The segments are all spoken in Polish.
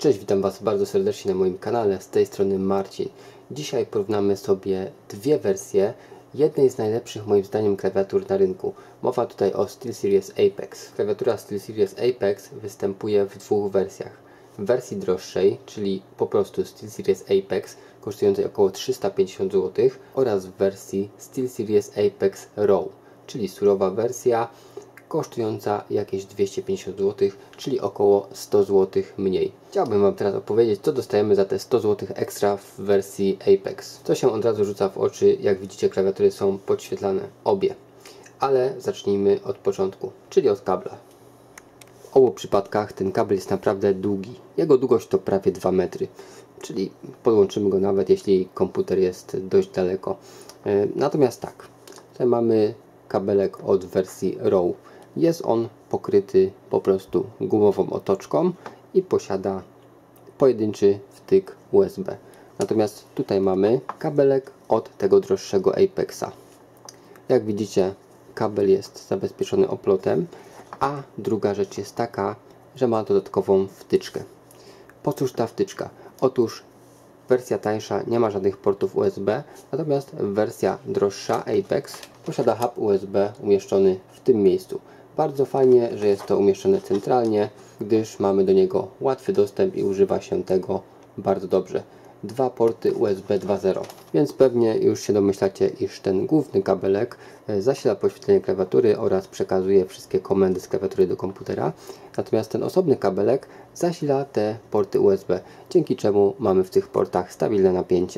Cześć, witam Was bardzo serdecznie na moim kanale, z tej strony Marcin. Dzisiaj porównamy sobie dwie wersje jednej z najlepszych moim zdaniem klawiatur na rynku. Mowa tutaj o SteelSeries Apex. Klawiatura SteelSeries Apex występuje w dwóch wersjach. W wersji droższej, czyli po prostu SteelSeries Apex, kosztującej około 350 zł, oraz w wersji SteelSeries Apex Raw, czyli surowa wersja, kosztująca jakieś 250 zł, czyli około 100 zł mniej. Chciałbym Wam teraz opowiedzieć, co dostajemy za te 100 zł ekstra w wersji Apex. Co się od razu rzuca w oczy, jak widzicie, klawiatury są podświetlane, obie. Ale zacznijmy od początku, czyli od kabla. W obu przypadkach ten kabel jest naprawdę długi. Jego długość to prawie 2 metry, czyli podłączymy go nawet jeśli komputer jest dość daleko. Natomiast tak, tutaj mamy kabelek od wersji Raw. Jest on pokryty po prostu gumową otoczką i posiada pojedynczy wtyk USB. Natomiast tutaj mamy kabelek od tego droższego Apexa. Jak widzicie, kabel jest zabezpieczony oplotem, a druga rzecz jest taka, że ma dodatkową wtyczkę. Po cóż ta wtyczka? Otóż wersja tańsza nie ma żadnych portów USB, natomiast wersja droższa Apex posiada hub USB umieszczony w tym miejscu. Bardzo fajnie, że jest to umieszczone centralnie, gdyż mamy do niego łatwy dostęp i używa się tego bardzo dobrze. Dwa porty USB 2.0, więc pewnie już się domyślacie, iż ten główny kabelek zasila podświetlenie klawiatury oraz przekazuje wszystkie komendy z klawiatury do komputera. Natomiast ten osobny kabelek zasila te porty USB, dzięki czemu mamy w tych portach stabilne napięcie.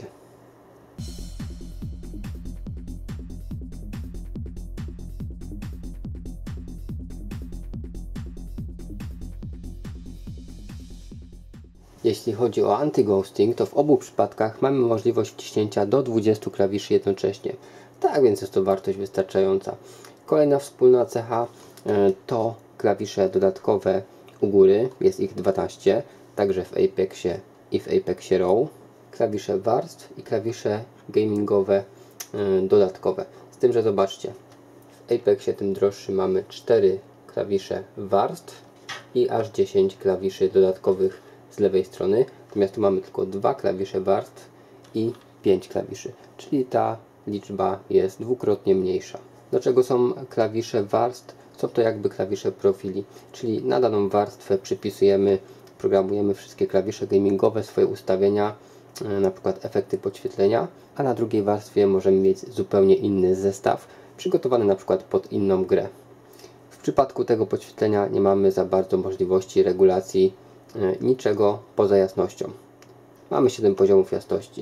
Jeśli chodzi o anti-ghosting, to w obu przypadkach mamy możliwość wciśnięcia do 20 klawiszy jednocześnie. Tak więc jest to wartość wystarczająca. Kolejna wspólna cecha to klawisze dodatkowe u góry, jest ich 12, także w Apexie i w Apexie Raw. Klawisze warstw i klawisze gamingowe dodatkowe. Z tym, że zobaczcie, w Apexie tym droższym mamy 4 klawisze warstw i aż 10 klawiszy dodatkowych z lewej strony, natomiast tu mamy tylko 2 klawisze warstw i 5 klawiszy, czyli ta liczba jest dwukrotnie mniejsza. Do czego są klawisze warstw? Są to jakby klawisze profili, czyli na daną warstwę przypisujemy, programujemy wszystkie klawisze gamingowe, swoje ustawienia, na przykład efekty podświetlenia, a na drugiej warstwie możemy mieć zupełnie inny zestaw, przygotowany na przykład pod inną grę. W przypadku tego podświetlenia nie mamy za bardzo możliwości regulacji niczego poza jasnością. Mamy 7 poziomów jasności.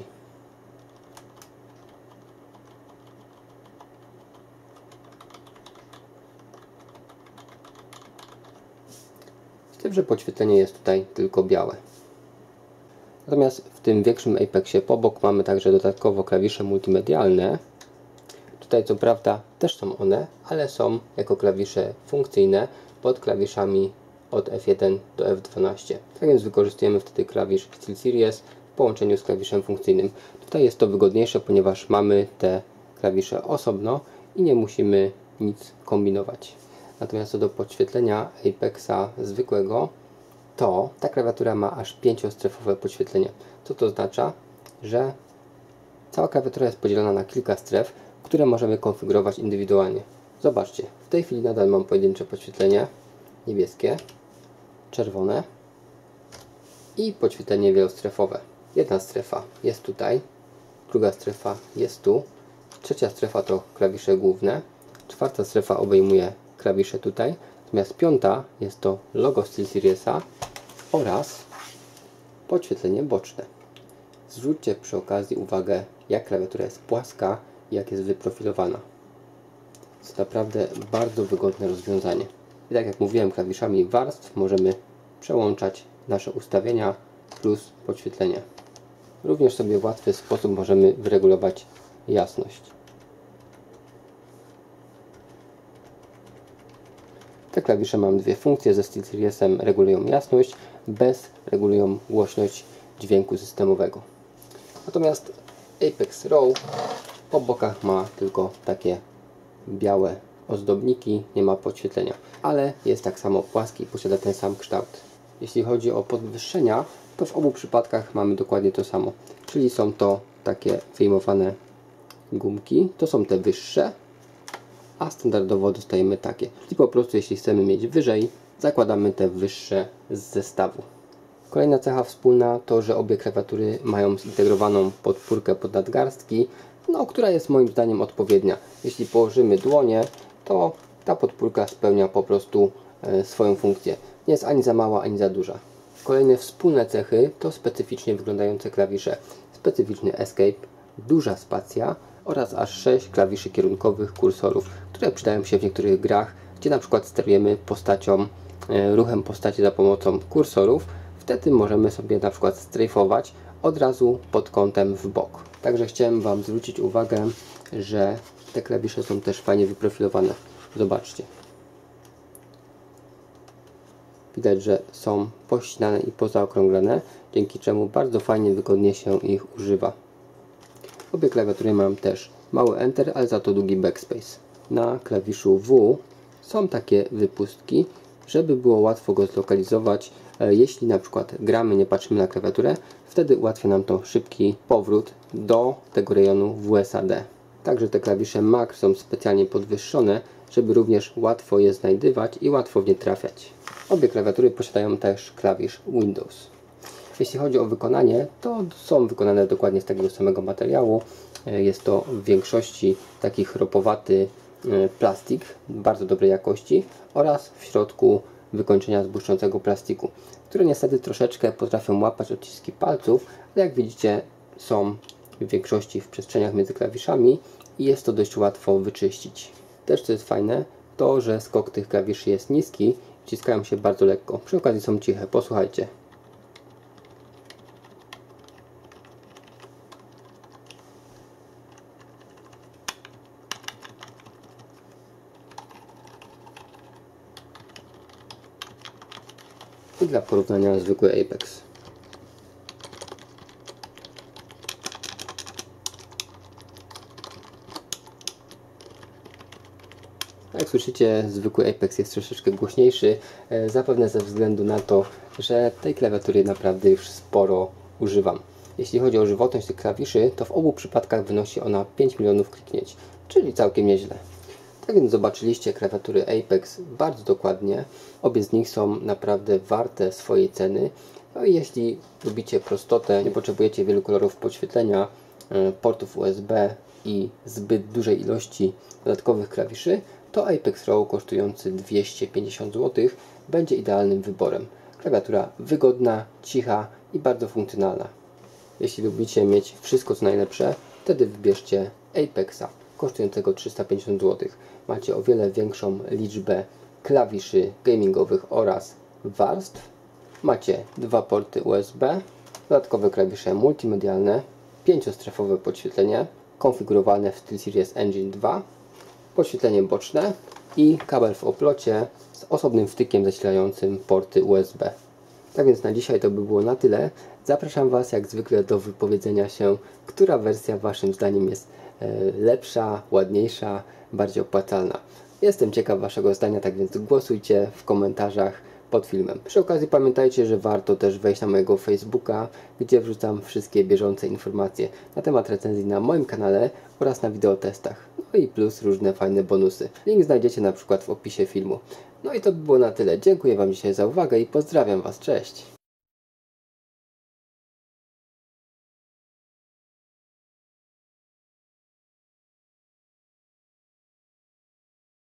Z tym, że podświetlenie jest tutaj tylko białe. Natomiast w tym większym Apexie po bok mamy także dodatkowo klawisze multimedialne. Tutaj co prawda też są one, ale są jako klawisze funkcyjne pod klawiszami od F1 do F12. Tak więc wykorzystujemy wtedy klawisz SteelSeries w połączeniu z klawiszem funkcyjnym. Tutaj jest to wygodniejsze, ponieważ mamy te klawisze osobno i nie musimy nic kombinować. Natomiast co do podświetlenia Apexa zwykłego, to ta klawiatura ma aż 5-strefowe podświetlenie. Co to oznacza? Że cała klawiatura jest podzielona na kilka stref, które możemy konfigurować indywidualnie. Zobaczcie, w tej chwili nadal mam pojedyncze podświetlenie niebieskie, czerwone i podświetlenie wielostrefowe. Jedna strefa jest tutaj, druga strefa jest tu, trzecia strefa to klawisze główne, czwarta strefa obejmuje klawisze tutaj, natomiast piąta jest to logo SteelSeriesa oraz podświetlenie boczne. Zwróćcie przy okazji uwagę, jak klawiatura jest płaska i jak jest wyprofilowana. Jest naprawdę bardzo wygodne rozwiązanie. I tak jak mówiłem, klawiszami warstw możemy przełączać nasze ustawienia plus podświetlenie. Również sobie w łatwy sposób możemy wyregulować jasność. Te klawisze mam dwie funkcje. Ze SteelSeriesem regulują jasność, bez regulują głośność dźwięku systemowego. Natomiast Apex Raw po bokach ma tylko takie białe ozdobniki, nie ma podświetlenia, ale jest tak samo płaski i posiada ten sam kształt. Jeśli chodzi o podwyższenia, to w obu przypadkach mamy dokładnie to samo. Czyli są to takie wyjmowane gumki, to są te wyższe, a standardowo dostajemy takie. Czyli po prostu jeśli chcemy mieć wyżej, zakładamy te wyższe z zestawu. Kolejna cecha wspólna to, że obie klawiatury mają zintegrowaną podpórkę pod nadgarstki, która jest moim zdaniem odpowiednia. Jeśli położymy dłonie, to ta podpórka spełnia po prostu swoją funkcję. Nie jest ani za mała, ani za duża. Kolejne wspólne cechy to specyficznie wyglądające klawisze. Specyficzny Escape, duża spacja oraz aż 6 klawiszy kierunkowych kursorów, które przydają się w niektórych grach, gdzie na przykład sterujemy postacią, ruchem postaci za pomocą kursorów. Wtedy możemy sobie na przykład strajfować od razu pod kątem w bok. Także chciałem Wam zwrócić uwagę, że te klawisze są też fajnie wyprofilowane. Zobaczcie. Widać, że są pościnane i pozaokrąglone, dzięki czemu bardzo fajnie, wygodnie się ich używa. Obie klawiatury mają też mały Enter, ale za to długi Backspace. Na klawiszu W są takie wypustki, żeby było łatwo go zlokalizować. Jeśli na przykład gramy, nie patrzymy na klawiaturę, wtedy ułatwia nam to szybki powrót do tego rejonu WSAD. Także te klawisze Mac są specjalnie podwyższone, żeby również łatwo je znajdywać i łatwo w nie trafiać. Obie klawiatury posiadają też klawisz Windows. Jeśli chodzi o wykonanie, to są wykonane dokładnie z takiego samego materiału. Jest to w większości taki chropowaty plastik bardzo dobrej jakości oraz w środku wykończenia z błyszczącego plastiku, które niestety troszeczkę potrafią łapać odciski palców, ale jak widzicie są w większości w przestrzeniach między klawiszami i jest to dość łatwo wyczyścić. Też co jest fajne, to że skok tych klawiszy jest niski, wciskają się bardzo lekko. Przy okazji są ciche, posłuchajcie. I dla porównania zwykły Apex. Jak słyszycie, zwykły Apex jest troszeczkę głośniejszy, zapewne ze względu na to, że tej klawiatury naprawdę już sporo używam. Jeśli chodzi o żywotność tych klawiszy, to w obu przypadkach wynosi ona 5 milionów kliknięć, czyli całkiem nieźle. Tak więc zobaczyliście klawiatury Apex bardzo dokładnie. Obie z nich są naprawdę warte swojej ceny. No i jeśli lubicie prostotę, nie potrzebujecie wielu kolorów podświetlenia, portów USB i zbyt dużej ilości dodatkowych klawiszy, to Apex Raw kosztujący 250 zł będzie idealnym wyborem. Klawiatura wygodna, cicha i bardzo funkcjonalna. Jeśli lubicie mieć wszystko co najlepsze, wtedy wybierzcie Apexa kosztującego 350 zł. Macie o wiele większą liczbę klawiszy gamingowych oraz warstw. Macie dwa porty USB, dodatkowe klawisze multimedialne, 5-strefowe podświetlenie konfigurowane w SteelSeries Engine 2, podświetlenie boczne i kabel w oplocie z osobnym wtykiem zasilającym porty USB. Tak więc na dzisiaj to by było na tyle. Zapraszam Was jak zwykle do wypowiedzenia się, która wersja Waszym zdaniem jest lepsza, ładniejsza, bardziej opłacalna. Jestem ciekaw Waszego zdania, tak więc głosujcie w komentarzach pod filmem. Przy okazji pamiętajcie, że warto też wejść na mojego Facebooka, gdzie wrzucam wszystkie bieżące informacje na temat recenzji na moim kanale oraz na wideotestach. No i plus różne fajne bonusy. Link znajdziecie na przykład w opisie filmu. No i to by było na tyle. Dziękuję Wam dzisiaj za uwagę i pozdrawiam Was. Cześć!